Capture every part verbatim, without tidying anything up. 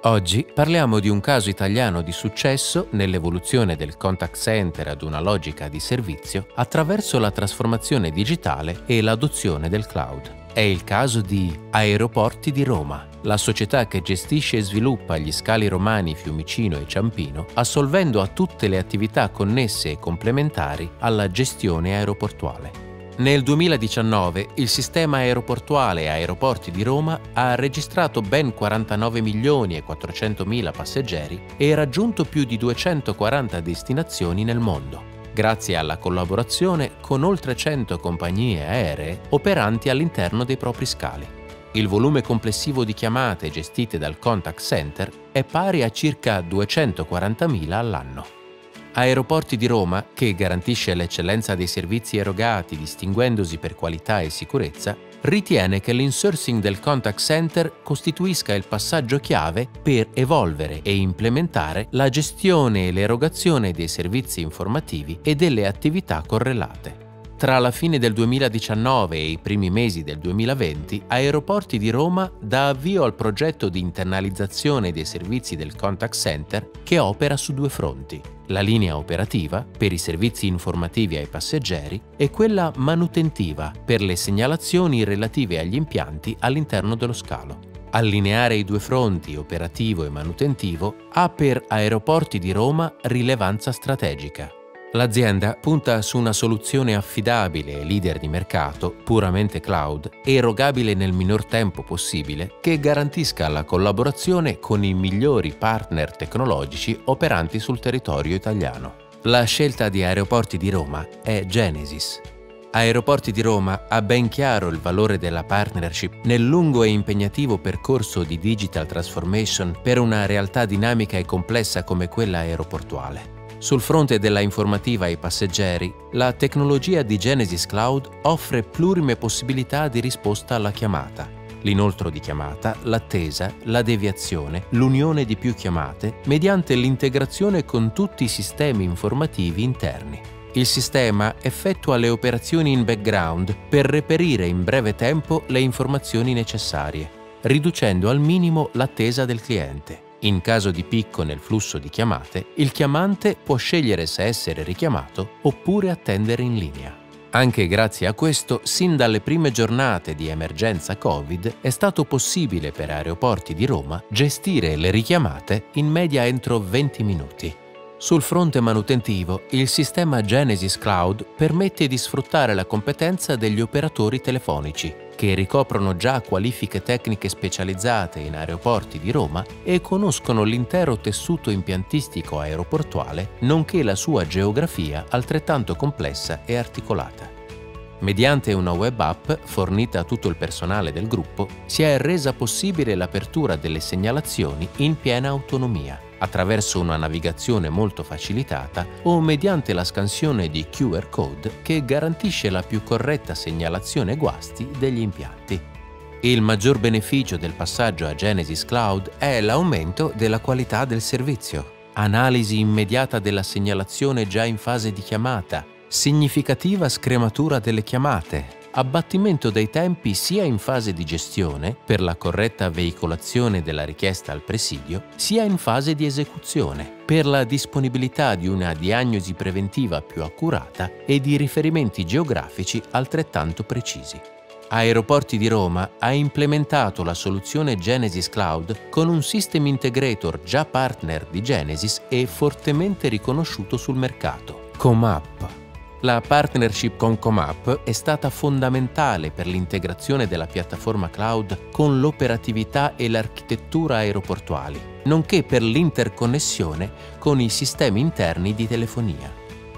Oggi parliamo di un caso italiano di successo nell'evoluzione del contact center ad una logica di servizio attraverso la trasformazione digitale e l'adozione del cloud. È il caso di Aeroporti di Roma, la società che gestisce e sviluppa gli scali romani Fiumicino e Ciampino, assolvendo a tutte le attività connesse e complementari alla gestione aeroportuale. Nel duemiladiciannove il sistema aeroportuale Aeroporti di Roma ha registrato ben quarantanove milioni e quattrocentomila passeggeri e raggiunto più di duecentoquaranta destinazioni nel mondo, grazie alla collaborazione con oltre cento compagnie aeree operanti all'interno dei propri scali. Il volume complessivo di chiamate gestite dal contact center è pari a circa duecentoquarantamila all'anno. Aeroporti di Roma, che garantisce l'eccellenza dei servizi erogati distinguendosi per qualità e sicurezza, ritiene che l'insourcing del contact center costituisca il passaggio chiave per evolvere e implementare la gestione e l'erogazione dei servizi informativi e delle attività correlate. Tra la fine del duemiladiciannove e i primi mesi del duemilaventi, Aeroporti di Roma dà avvio al progetto di internalizzazione dei servizi del contact center che opera su due fronti: la linea operativa per i servizi informativi ai passeggeri e quella manutentiva per le segnalazioni relative agli impianti all'interno dello scalo. Allineare i due fronti, operativo e manutentivo, ha per Aeroporti di Roma rilevanza strategica. L'azienda punta su una soluzione affidabile e leader di mercato, puramente cloud, erogabile nel minor tempo possibile, che garantisca la collaborazione con i migliori partner tecnologici operanti sul territorio italiano. La scelta di Aeroporti di Roma è Genesys. Aeroporti di Roma ha ben chiaro il valore della partnership nel lungo e impegnativo percorso di digital transformation per una realtà dinamica e complessa come quella aeroportuale. Sul fronte della informativa ai passeggeri, la tecnologia di Genesys Cloud offre plurime possibilità di risposta alla chiamata: l'inoltro di chiamata, l'attesa, la deviazione, l'unione di più chiamate, mediante l'integrazione con tutti i sistemi informativi interni. Il sistema effettua le operazioni in background per reperire in breve tempo le informazioni necessarie, riducendo al minimo l'attesa del cliente. In caso di picco nel flusso di chiamate, il chiamante può scegliere se essere richiamato oppure attendere in linea. Anche grazie a questo, sin dalle prime giornate di emergenza Covid, è stato possibile per Aeroporti di Roma gestire le richiamate in media entro venti minuti. Sul fronte manutentivo, il sistema Genesys Cloud permette di sfruttare la competenza degli operatori telefonici, che ricoprono già qualifiche tecniche specializzate in Aeroporti di Roma e conoscono l'intero tessuto impiantistico aeroportuale, nonché la sua geografia altrettanto complessa e articolata. Mediante una web app fornita a tutto il personale del gruppo, si è resa possibile l'apertura delle segnalazioni in piena autonomia, attraverso una navigazione molto facilitata o mediante la scansione di Q R code che garantisce la più corretta segnalazione guasti degli impianti. Il maggior beneficio del passaggio a Genesys Cloud è l'aumento della qualità del servizio, analisi immediata della segnalazione già in fase di chiamata, significativa scrematura delle chiamate, abbattimento dei tempi sia in fase di gestione, per la corretta veicolazione della richiesta al presidio, sia in fase di esecuzione, per la disponibilità di una diagnosi preventiva più accurata e di riferimenti geografici altrettanto precisi. Aeroporti di Roma ha implementato la soluzione Genesys Cloud con un system integrator già partner di Genesys e fortemente riconosciuto sul mercato, Comap. La partnership con Comap è stata fondamentale per l'integrazione della piattaforma cloud con l'operatività e l'architettura aeroportuali, nonché per l'interconnessione con i sistemi interni di telefonia.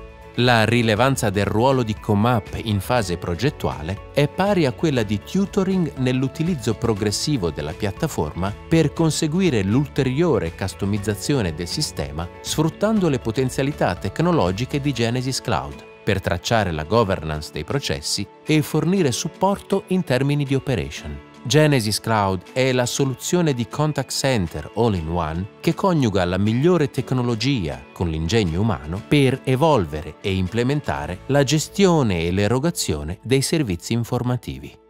La rilevanza del ruolo di Comap in fase progettuale è pari a quella di tutoring nell'utilizzo progressivo della piattaforma per conseguire l'ulteriore customizzazione del sistema sfruttando le potenzialità tecnologiche di Genesys Cloud, per tracciare la governance dei processi e fornire supporto in termini di operation. Genesys Cloud è la soluzione di contact center all-in-one che coniuga la migliore tecnologia con l'ingegno umano per evolvere e implementare la gestione e l'erogazione dei servizi informativi.